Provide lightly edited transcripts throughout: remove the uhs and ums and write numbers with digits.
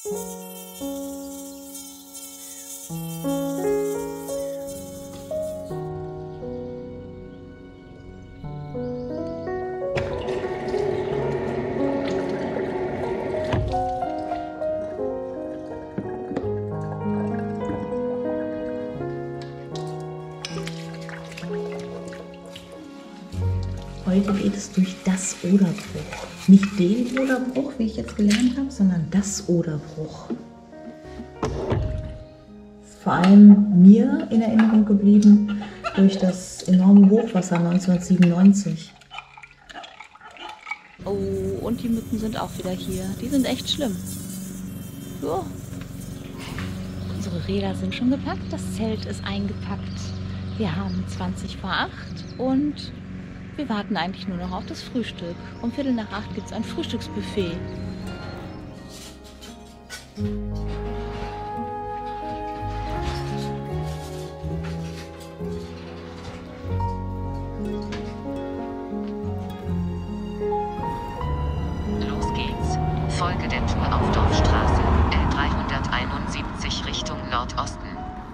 Heute geht es durch das Oderbruch. Nicht den Oderbruch, wie ich jetzt gelernt habe, sondern das Oderbruch. Ist vor allem mir in Erinnerung geblieben durch das enorme Hochwasser 1997. Oh, und die Mücken sind auch wieder hier. Die sind echt schlimm. So. Unsere Räder sind schon gepackt, das Zelt ist eingepackt. Wir haben 20 vor 8 und wir warten eigentlich nur noch auf das Frühstück. Um 7:45 gibt es ein Frühstücksbuffet. Los geht's. Folge der Tour auf Dorfstraße L371 Richtung Nordosten.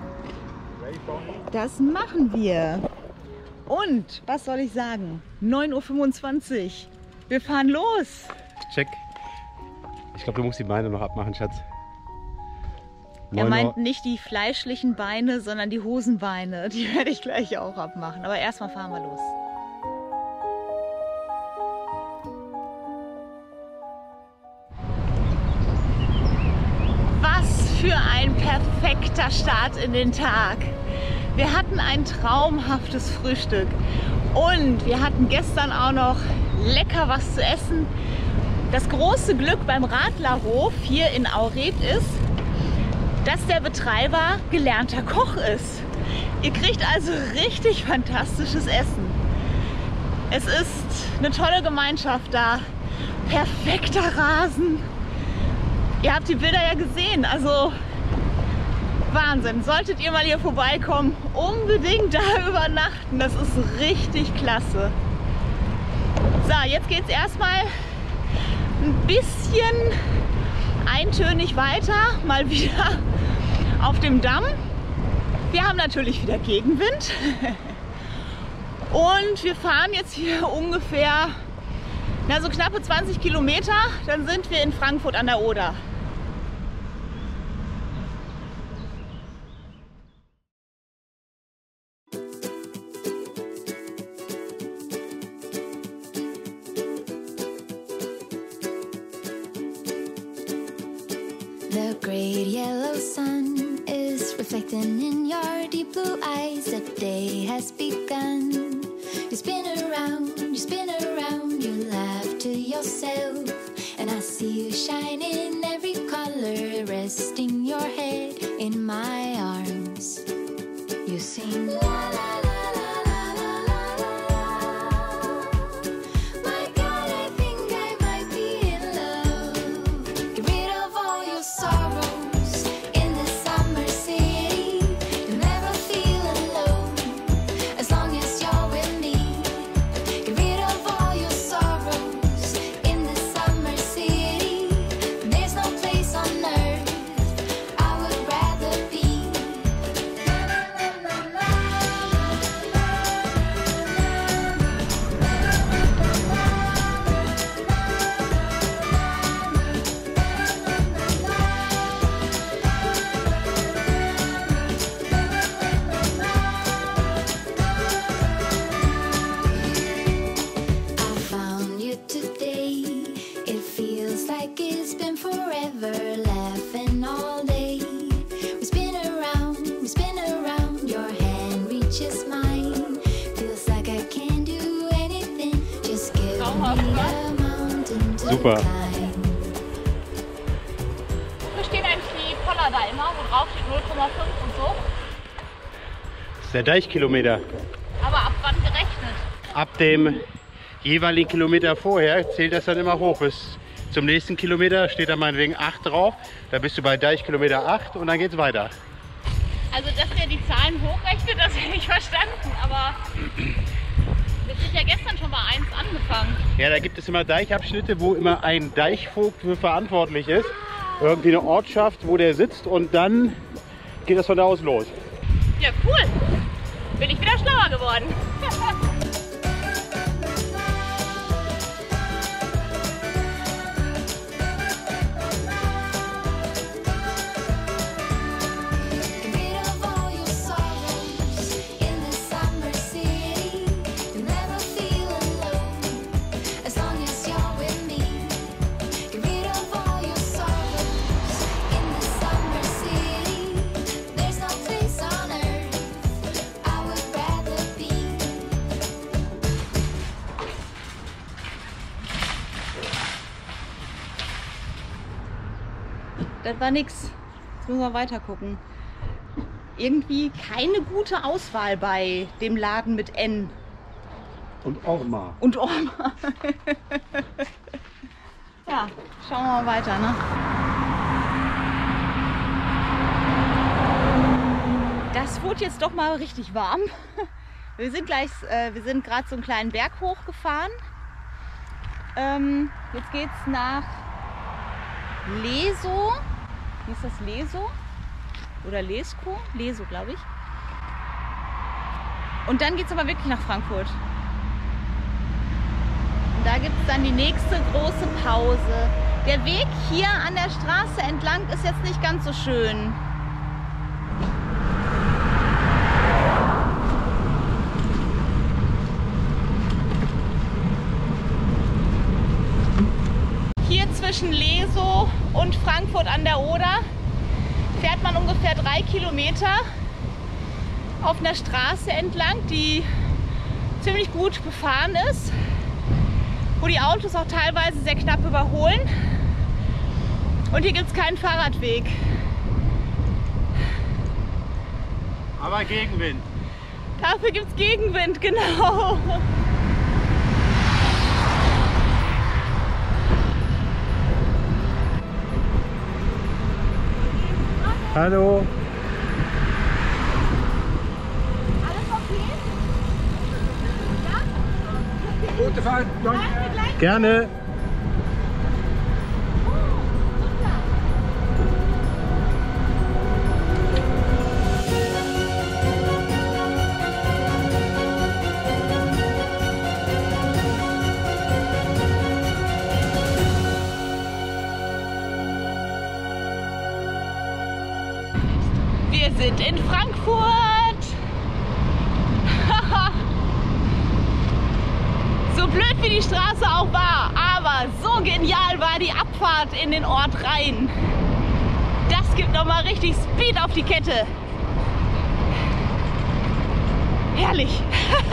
Das machen wir. Und, was soll ich sagen? 9:25 Uhr. Wir fahren los. Check. Ich glaube, du musst die Beine noch abmachen, Schatz. Er meint nicht die fleischlichen Beine, sondern die Hosenbeine. Die werde ich gleich auch abmachen. Aber erstmal fahren wir los. Was für ein perfekter Start in den Tag. Wir hatten ein traumhaftes Frühstück und wir hatten gestern auch noch lecker was zu essen. Das große Glück beim Radlerhof hier in Auret ist, dass der Betreiber gelernter Koch ist. Ihr kriegt also richtig fantastisches Essen. Es ist eine tolle Gemeinschaft da, perfekter Rasen. Ihr habt die Bilder ja gesehen, also Wahnsinn. Solltet ihr mal hier vorbeikommen, unbedingt da übernachten. Das ist richtig klasse. So, jetzt geht es erstmal ein bisschen eintönig weiter, mal wieder auf dem Damm. Wir haben natürlich wieder Gegenwind. Und wir fahren jetzt hier ungefähr, so knappe 20 Kilometer, dann sind wir in Frankfurt an der Oder. The great yellow sun is reflecting in your deep blue eyes. The day has begun. You spin around, you laugh to yourself. And I see you shine in every color, resting your head in my arms. You sing la la la. Super. Wo stehen eigentlich die Poller da immer, wo drauf steht 0,5 und so? Das ist der Deichkilometer. Aber ab wann gerechnet? Ab dem jeweiligen Kilometer vorher zählt das dann immer hoch. Bis zum nächsten Kilometer steht da meinetwegen 8 drauf. Da bist du bei Deichkilometer 8 und dann geht's weiter. Also, dass der die Zahlen hochrechnet, das hätte ich verstanden, aber wir sind ja gestern schon bei 1 angefangen. Ja, da gibt es immer Deichabschnitte, wo immer ein Deichvogt für verantwortlich ist. irgendwie eine Ortschaft, wo der sitzt und dann geht das von da aus los. Ja, cool. Bin ich wieder schlauer geworden. Das war nix. Jetzt müssen wir weiter gucken. Irgendwie keine gute Auswahl bei dem Laden mit N. Und Orma. Und Orma. Ja, schauen wir mal weiter, ne? Das wurde jetzt doch mal richtig warm. Wir sind gerade so einen kleinen Berg hochgefahren. Jetzt geht's nach Leso. Wie ist das? Leso? Oder Lesko? Leso, glaube ich. Und dann geht es aber wirklich nach Frankfurt. Und da gibt es dann die nächste große Pause. Der Weg hier an der Straße entlang ist jetzt nicht ganz so schön. Hier zwischen Leso und Frankfurt an der Oder fährt man ungefähr 3 Kilometer auf einer Straße entlang, die ziemlich gut befahren ist, wo die Autos auch teilweise sehr knapp überholen. Und hier gibt es keinen Fahrradweg. Aber Gegenwind. Dafür gibt es Gegenwind, genau. Hallo. Alles okay? Ja? Gute Fahrt. Bleiben wir gleich? Gerne. Wir sind in Frankfurt. So blöd wie die Straße auch war, aber so genial war die Abfahrt in den Ort rein. Das gibt nochmal richtig Speed auf die Kette. Herrlich.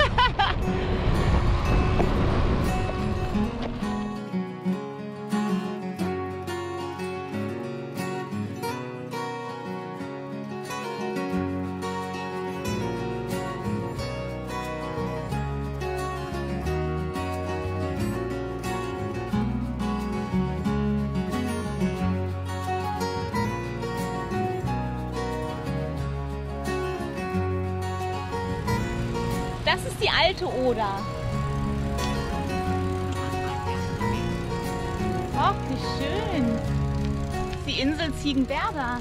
Das ist die alte Oder. Ach, wie schön. Die Insel Ziegenwerder.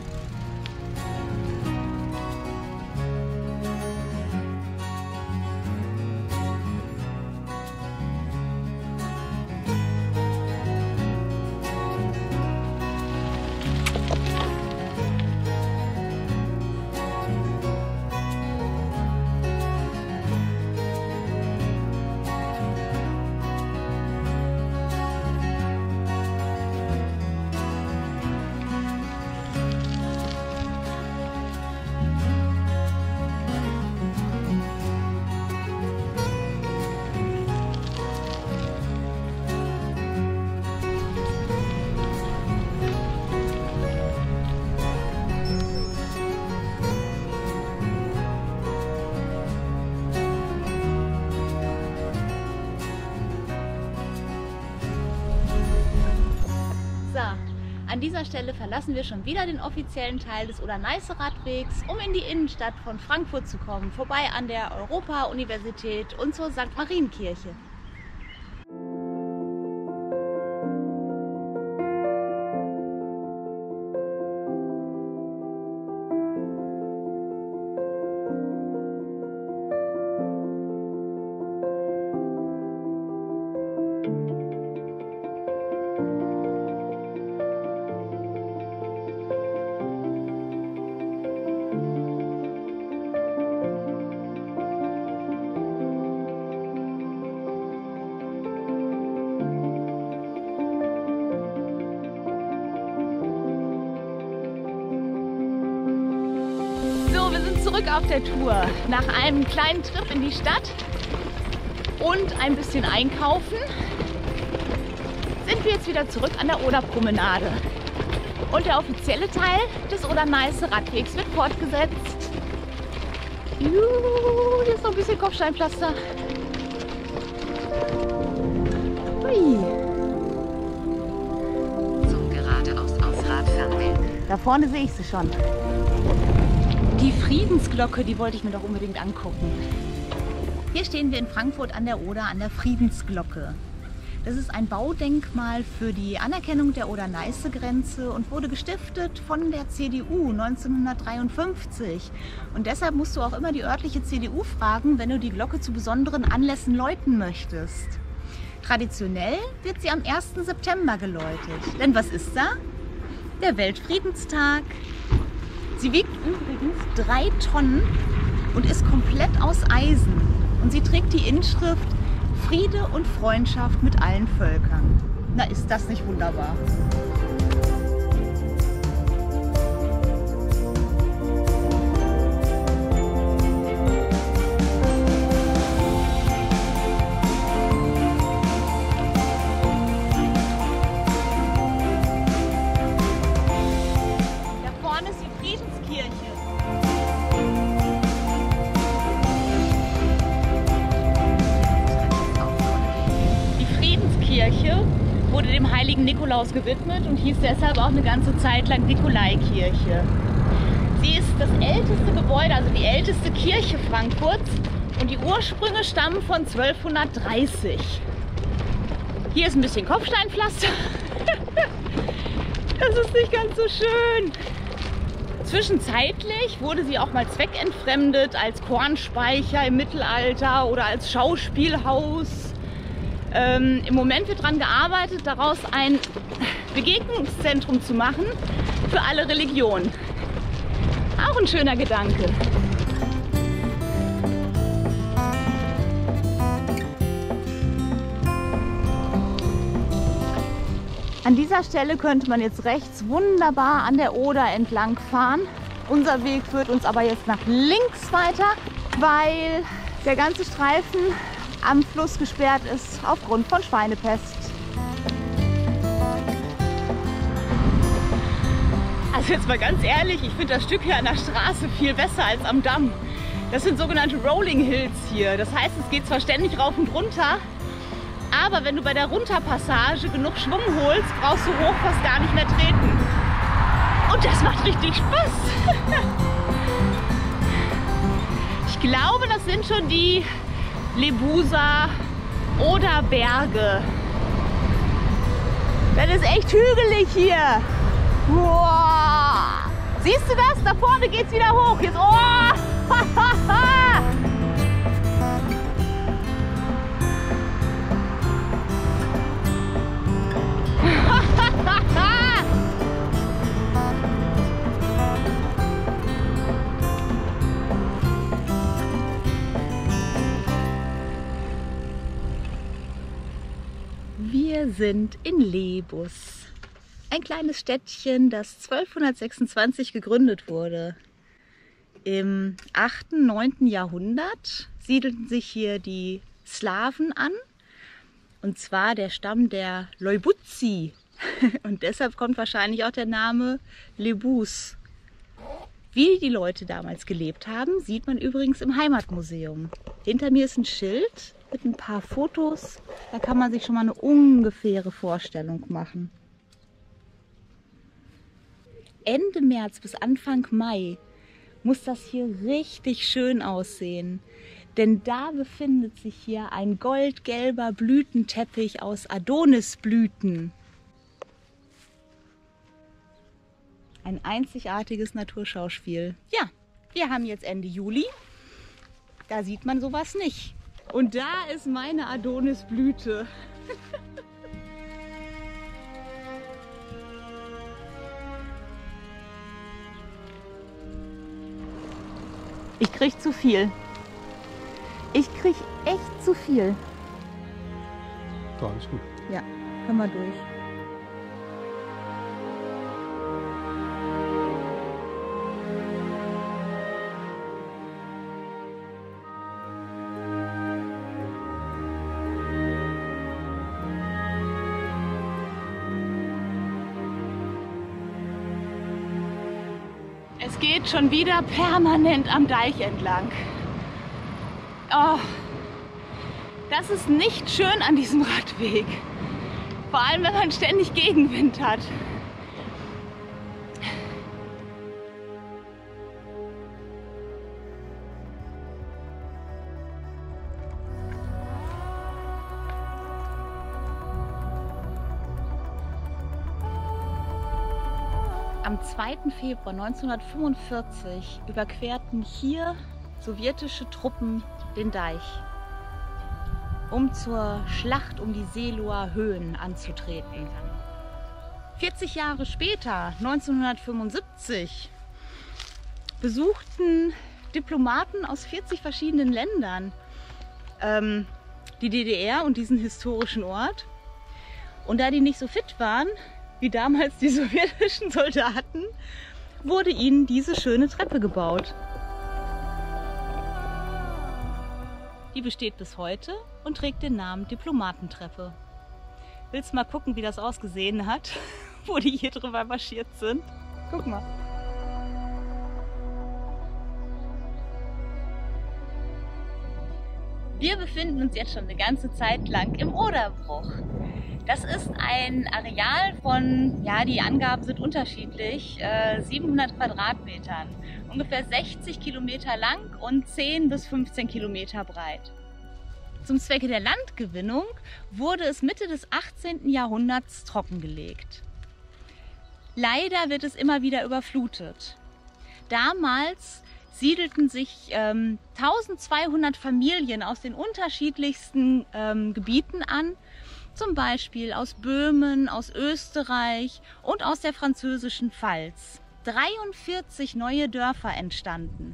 An dieser Stelle verlassen wir schon wieder den offiziellen Teil des Oder-Neiße-Radwegs, um in die Innenstadt von Frankfurt zu kommen, vorbei an der Europa-Universität und zur St. Marienkirche. sind zurück auf der Tour. Nach einem kleinen Trip in die Stadt und ein bisschen einkaufen sind wir jetzt wieder zurück an der Oderpromenade. Und der offizielle Teil des Oder-Neiße-Radwegs wird fortgesetzt. Juhu, hier ist noch ein bisschen Kopfsteinpflaster. Hui. Zum geradeaus auf Radfernweg. Da vorne sehe ich sie schon. Die Friedensglocke, die wollte ich mir doch unbedingt angucken. Hier stehen wir in Frankfurt an der Oder an der Friedensglocke. Das ist ein Baudenkmal für die Anerkennung der Oder-Neiße-Grenze und wurde gestiftet von der CDU 1953. Und deshalb musst du auch immer die örtliche CDU fragen, wenn du die Glocke zu besonderen Anlässen läuten möchtest. Traditionell wird sie am 1. September geläutet. Denn was ist da? Der Weltfriedenstag. Sie wiegt übrigens 3 Tonnen und ist komplett aus Eisen. Und sie trägt die Inschrift Friede und Freundschaft mit allen Völkern. Na, ist das nicht wunderbar? Da vorne ist die Friedenskirche. Kirche wurde dem heiligen Nikolaus gewidmet und hieß deshalb auch eine ganze Zeit lang Nikolaikirche. Sie ist das älteste Gebäude, also die älteste Kirche Frankfurts und die Ursprünge stammen von 1230. Hier ist ein bisschen Kopfsteinpflaster. Das ist nicht ganz so schön. Zwischenzeitlich wurde sie auch mal zweckentfremdet als Kornspeicher im Mittelalter oder als Schauspielhaus. Im Moment wird daran gearbeitet, daraus ein Begegnungszentrum zu machen für alle Religionen. Auch ein schöner Gedanke. An dieser Stelle könnte man jetzt rechts wunderbar an der Oder entlang fahren. Unser Weg führt uns aber jetzt nach links weiter, weil der ganze Streifen am Fluss gesperrt ist aufgrund von Schweinepest. Also jetzt mal ganz ehrlich, ich finde das Stück hier an der Straße viel besser als am Damm. Das sind sogenannte Rolling Hills hier. Das heißt, es geht zwar ständig rauf und runter, aber wenn du bei der Runterpassage genug Schwung holst, brauchst du hoch fast gar nicht mehr treten. Und das macht richtig Spaß. Ich glaube, das sind schon die Lebuser oder Berge. Das ist echt hügelig hier. Wow. Siehst du das? Da vorne geht es wieder hoch. Jetzt, oh. Wir sind in Lebus, ein kleines Städtchen, das 1226 gegründet wurde. Im 8. und 9. Jahrhundert siedelten sich hier die Slawen an, und zwar der Stamm der Leubutzi. Und deshalb kommt wahrscheinlich auch der Name Lebus. Wie die Leute damals gelebt haben, sieht man übrigens im Heimatmuseum. Hinter mir ist ein Schild mit ein paar Fotos, da kann man sich schon mal eine ungefähre Vorstellung machen. Ende März bis Anfang Mai muss das hier richtig schön aussehen, denn da befindet sich hier ein goldgelber Blütenteppich aus Adonisblüten. Ein einzigartiges Naturschauspiel. Ja, wir haben jetzt Ende Juli, da sieht man sowas nicht. Und da ist meine Adonisblüte. Ich krieg zu viel. Ich krieg echt zu viel. Ja, alles gut. Ja, können wir durch. Es geht schon wieder permanent am Deich entlang. Oh, das ist nicht schön an diesem Radweg. Vor allem, wenn man ständig Gegenwind hat. Am 2. Februar 1945 überquerten hier sowjetische Truppen den Deich, um zur Schlacht um die Seeloer Höhen anzutreten. 40 Jahre später, 1975, besuchten Diplomaten aus 40 verschiedenen Ländern die DDR und diesen historischen Ort. Und da die nicht so fit waren wie damals die sowjetischen Soldaten, wurde ihnen diese schöne Treppe gebaut. Die besteht bis heute und trägt den Namen Diplomatentreppe. Willst du mal gucken, wie das ausgesehen hat, wo die hier drüber marschiert sind? Guck mal. Wir befinden uns jetzt schon eine ganze Zeit lang im Oderbruch. Das ist ein Areal von, ja, die Angaben sind unterschiedlich, 700 Quadratmetern, ungefähr 60 Kilometer lang und 10 bis 15 Kilometer breit. Zum Zwecke der Landgewinnung wurde es Mitte des 18. Jahrhunderts trockengelegt. Leider wird es immer wieder überflutet. Damals siedelten sich 1200 Familien aus den unterschiedlichsten Gebieten an, zum Beispiel aus Böhmen, aus Österreich und aus der französischen Pfalz. 43 neue Dörfer entstanden.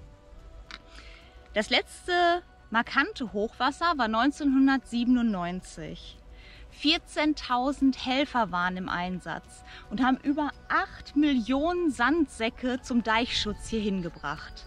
Das letzte markante Hochwasser war 1997. 14.000 Helfer waren im Einsatz und haben über 8 Millionen Sandsäcke zum Deichschutz hier hingebracht.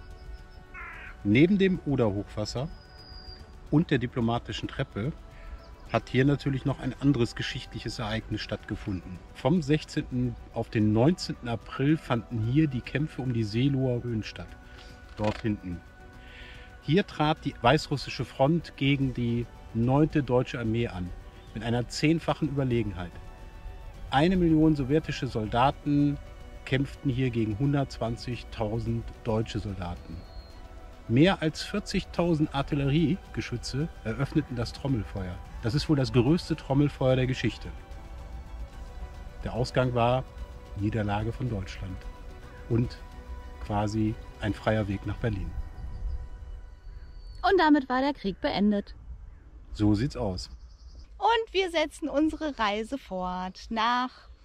Neben dem Oder-Hochwasser und der diplomatischen Treppe hat hier natürlich noch ein anderes geschichtliches Ereignis stattgefunden. Vom 16. auf den 19. April fanden hier die Kämpfe um die Seeloer Höhen statt. Dort hinten. Hier trat die weißrussische Front gegen die 9. Deutsche Armee an, mit einer 10-fachen Überlegenheit. 1 Million sowjetische Soldaten kämpften hier gegen 120.000 deutsche Soldaten. Mehr als 40.000 Artilleriegeschütze eröffneten das Trommelfeuer. Das ist wohl das größte Trommelfeuer der Geschichte. Der Ausgang war Niederlage von Deutschland und quasi ein freier Weg nach Berlin. Und damit war der Krieg beendet. So sieht's aus. Und wir setzen unsere Reise fort nach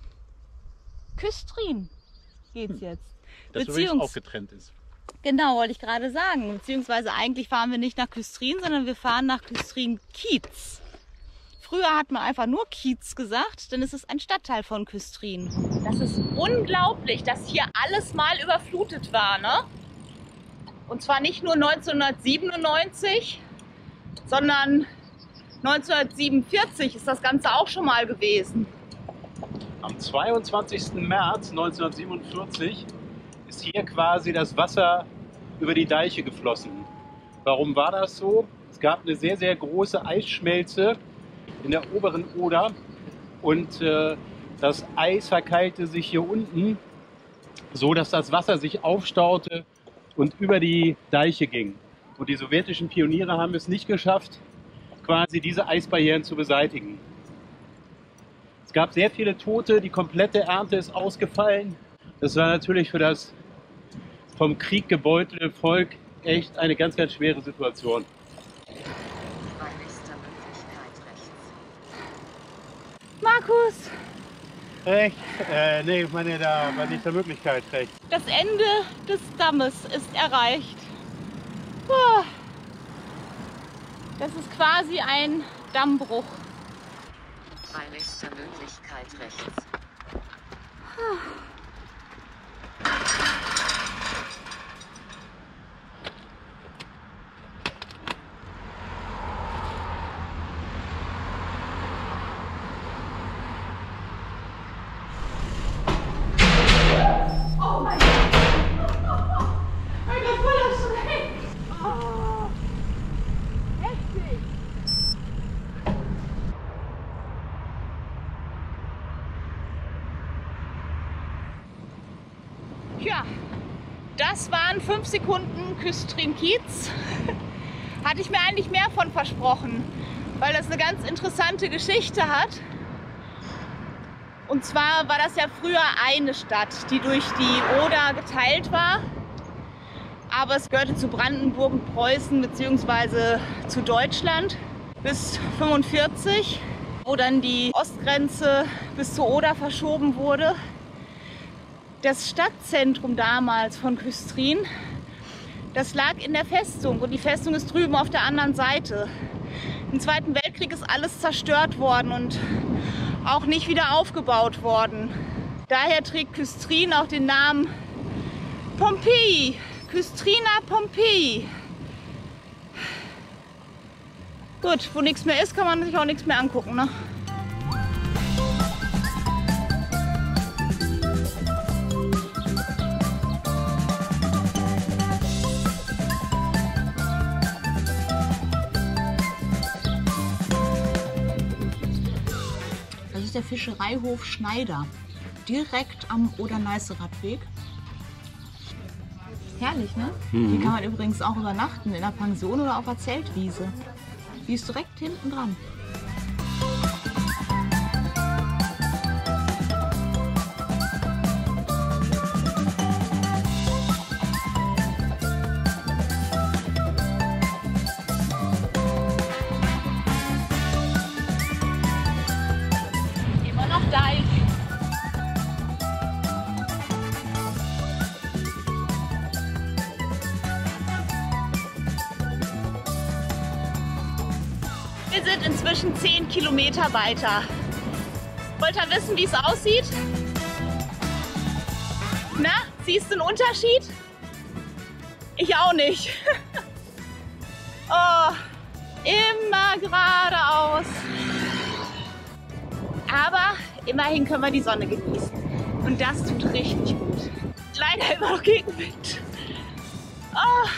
Küstrin. Geht's jetzt. Das übrigens auch getrennt ist. Genau, wollte ich gerade sagen. Beziehungsweise eigentlich fahren wir nicht nach Küstrin, sondern wir fahren nach Küstrin-Kiez. Früher hat man einfach nur Kiez gesagt, denn es ist ein Stadtteil von Küstrin. Das ist unglaublich, dass hier alles mal überflutet war, ne? Und zwar nicht nur 1997, sondern 1947 ist das Ganze auch schon mal gewesen. Am 22. März 1947 ist hier quasi das Wasser über die Deiche geflossen. Warum war das so? Es gab eine sehr, sehr große Eisschmelze in der oberen Oder und das Eis verkeilte sich hier unten, so dass das Wasser sich aufstaute und über die Deiche ging. Und die sowjetischen Pioniere haben es nicht geschafft, quasi diese Eisbarrieren zu beseitigen. Es gab sehr viele Tote, die komplette Ernte ist ausgefallen. Das war natürlich für das vom Krieg gebeutelte Volk echt eine ganz, ganz schwere Situation. Bei nächster Möglichkeit rechts. Markus, Rechts? Nee, ich meine da bei nächster Möglichkeit rechts. das Ende des Dammes ist erreicht. Puh. Das ist quasi ein Dammbruch. Bei nächster Möglichkeit rechts. Oh mein Gott! Tja, das waren 5 Sekunden Küstrin-Kiez. Hatte ich mir eigentlich mehr von versprochen, weil das eine ganz interessante Geschichte hat. Und zwar war das ja früher eine Stadt, die durch die Oder geteilt war. Aber es gehörte zu Brandenburg und Preußen bzw. zu Deutschland bis 1945, wo dann die Ostgrenze bis zur Oder verschoben wurde. Das Stadtzentrum damals von Küstrin, das lag in der Festung und die Festung ist drüben auf der anderen Seite. Im Zweiten Weltkrieg ist alles zerstört worden und auch nicht wieder aufgebaut worden. Daher trägt Küstrin auch den Namen Pompeji, Küstriner Pompeji. Gut, wo nichts mehr ist, kann man sich auch nichts mehr angucken, ne? Das ist der Fischereihof Schneider, direkt am Oder-Neiße-Radweg. Herrlich, ne? Hier kann man übrigens auch übernachten, in der Pension oder auf der Zeltwiese. Die ist direkt hinten dran. Immer noch Deich. Wir sind inzwischen 10 Kilometer weiter. Wollt ihr wissen, wie es aussieht? Na, siehst du einen Unterschied? Ich auch nicht. Oh, immer geradeaus. Aber immerhin können wir die Sonne genießen. Und das tut richtig gut. Leider immer noch Gegenwind. Oh.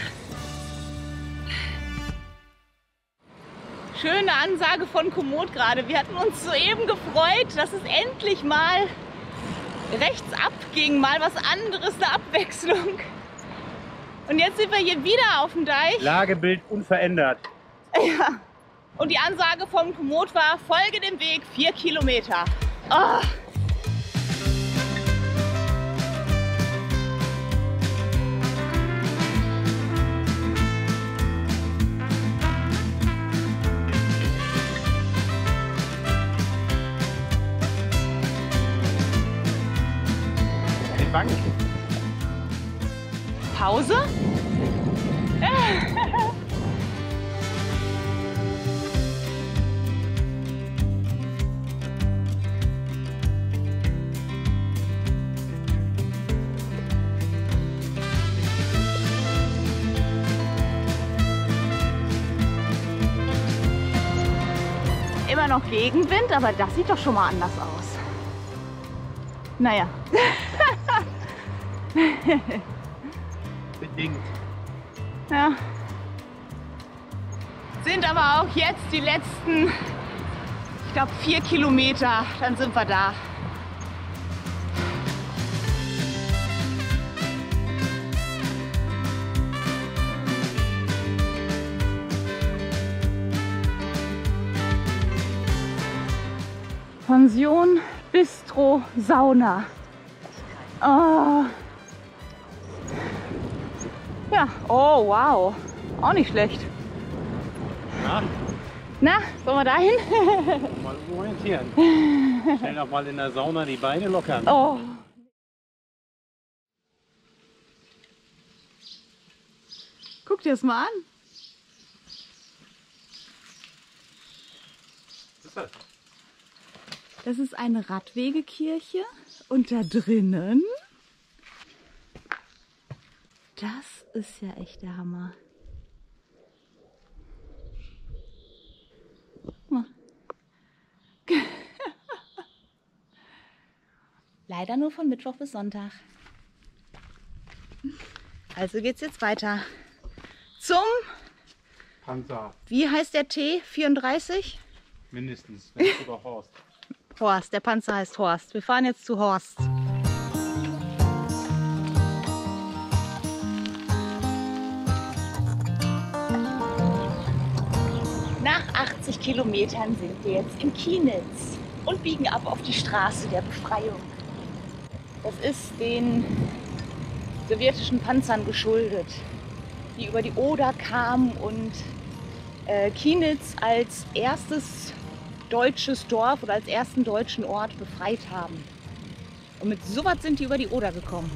Schöne Ansage von Komoot gerade. Wir hatten uns soeben gefreut, dass es endlich mal rechts abging, mal was anderes, eine Abwechslung. Und jetzt sind wir hier wieder auf dem Deich. Lagebild unverändert. Ja. Und die Ansage vom Komoot war, folge dem Weg 4 Kilometer. Oh. Bank. Pause? Immer noch Gegenwind, aber das sieht doch schon mal anders aus. Naja. Bedingt. Ja. Sind aber auch jetzt die letzten, ich glaube 4 Kilometer, dann sind wir da. Pension, Bistro, Sauna. Oh. Ja, oh wow, auch nicht schlecht. Ja, Na, sollen wir dahin? mal orientieren. Schnell noch mal in der Sauna die Beine lockern. Oh. Guck dir das mal an. Was ist das? Das ist eine Radwegekirche und da drinnen, das ist ja echt der Hammer. Guck mal. Leider nur von Mittwoch bis Sonntag. Also geht's jetzt weiter zum, Panzer. wie heißt der T? 34? Mindestens, wenn nicht sogar Horst. Horst, der Panzer heißt Horst. Wir fahren jetzt zu Horst. Kilometern sind wir jetzt in Kienitz und biegen ab auf die Straße der Befreiung. Das ist den sowjetischen Panzern geschuldet, die über die Oder kamen und Kienitz als erstes deutsches Dorf oder als ersten deutschen Ort befreit haben. Und mit sowas sind die über die Oder gekommen.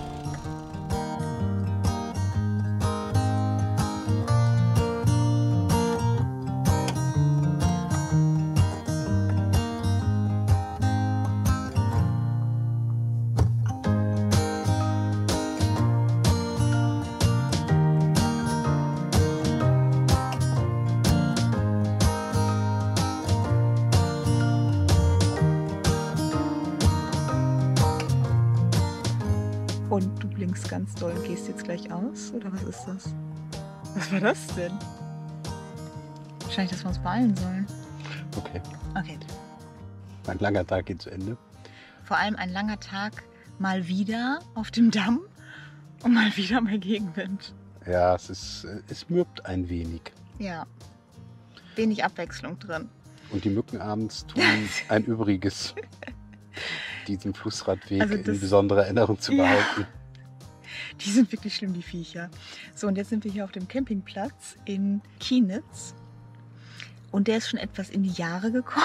Und du blinkst ganz doll und gehst jetzt gleich aus? Oder was ist das? Was war das denn? Wahrscheinlich, dass wir uns beeilen sollen. Okay. Okay. Ein langer Tag geht zu Ende. Vor allem ein langer Tag mal wieder auf dem Damm und mal wieder bei Gegenwind. Ja, es mürbt ein wenig. Ja. Wenig Abwechslung drin. Und die Mücken abends tun ein Übriges, diesen Flussradweg Also in das- besonderer Erinnerung zu behalten. Die sind wirklich schlimm, die Viecher. So, und jetzt sind wir hier auf dem Campingplatz in Kienitz. Und der ist schon etwas in die Jahre gekommen.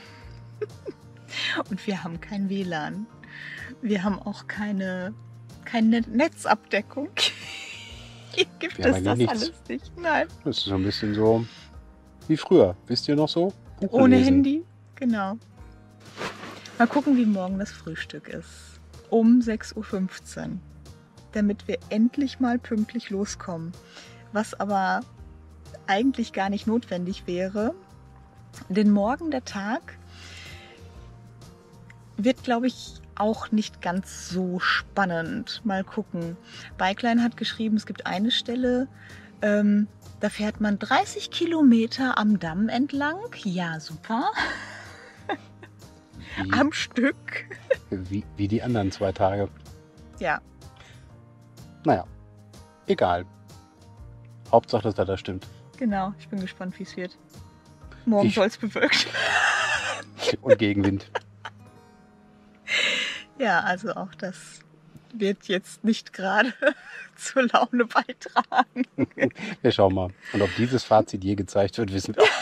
Und wir haben kein WLAN. Wir haben auch keine Netzabdeckung. Hier gibt Wir haben es das eigentlich alles nicht. Nein. Das ist so ein bisschen so wie früher. Wisst ihr noch so? Buch Ohne lesen. Handy. Genau. Mal gucken, wie morgen das Frühstück ist. Um 6:15 Uhr. Damit wir endlich mal pünktlich loskommen. Was aber eigentlich gar nicht notwendig wäre. Denn morgen der Tag wird, glaube ich, auch nicht ganz so spannend. Mal gucken. Bikeline hat geschrieben, es gibt eine Stelle, da fährt man 30 Kilometer am Damm entlang. Ja, super. Am Stück. Wie die anderen 2 Tage. Ja. Naja, egal. Hauptsache, das Wetter stimmt. Genau, ich bin gespannt, wie es wird. Morgen Ich- soll es bewölkt. Und Gegenwind. Ja, also auch das wird jetzt nicht gerade zur Laune beitragen. Wir schauen mal. Und ob dieses Fazit je gezeigt wird, wissen wir auch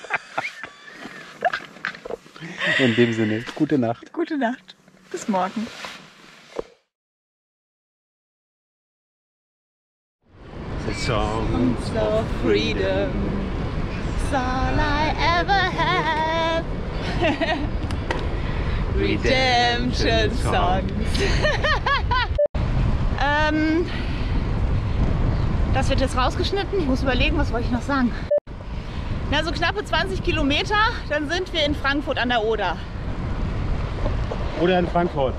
nicht. In dem Sinne, gute Nacht. Gute Nacht. Bis morgen. The song. So freedom is all I ever have. Redemption Songs. Das wird jetzt rausgeschnitten. Ich muss überlegen, was wollte ich noch sagen. Na, so knappe 20 Kilometer, dann sind wir in Frankfurt an der Oder. Oder in Frankfurt.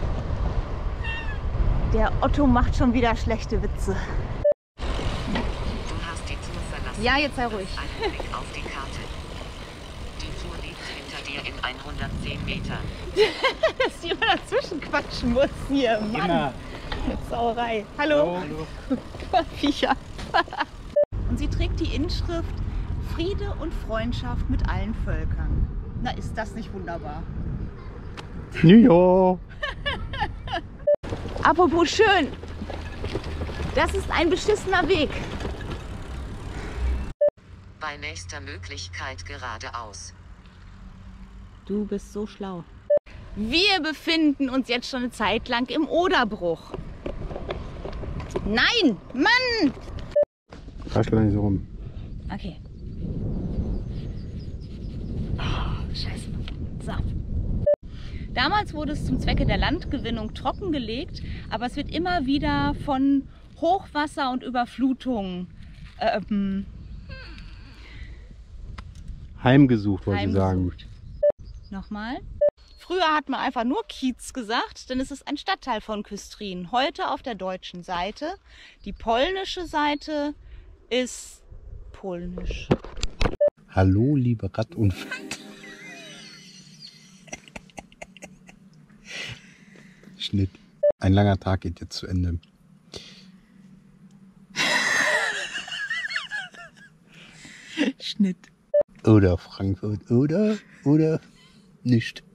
Der Otto macht schon wieder schlechte Witze. Du hast die Tour verlassen. Ja, jetzt sei ruhig. Einen Blick auf die Karte. Die Tour liegt hinter dir in 110 Metern. Dass die immer dazwischen quatschen muss hier. Mann. Immer. Sauerei. Hallo. Viecher. Und sie trägt die Inschrift Friede und Freundschaft mit allen Völkern. Na, ist das nicht wunderbar? Ja. Apropos schön. Das ist ein beschissener Weg. Bei nächster Möglichkeit geradeaus. Du bist so schlau. Wir befinden uns jetzt schon eine Zeit lang im Oderbruch. Nein, Mann! Fahrst gar nicht so rum. Okay. Oh, scheiße. So. Damals wurde es zum Zwecke der Landgewinnung trockengelegt, aber es wird immer wieder von Hochwasser und Überflutung Heimgesucht, wollte ich sagen. heimgesucht. Nochmal. Früher hat man einfach nur Kiez gesagt, denn es ist ein Stadtteil von Küstrin. Heute auf der deutschen Seite. Die polnische Seite ist polnisch. Hallo, liebe Rad und Schnitt. Ein langer Tag geht jetzt zu Ende. Schnitt. Oder Frankfurt oder nicht.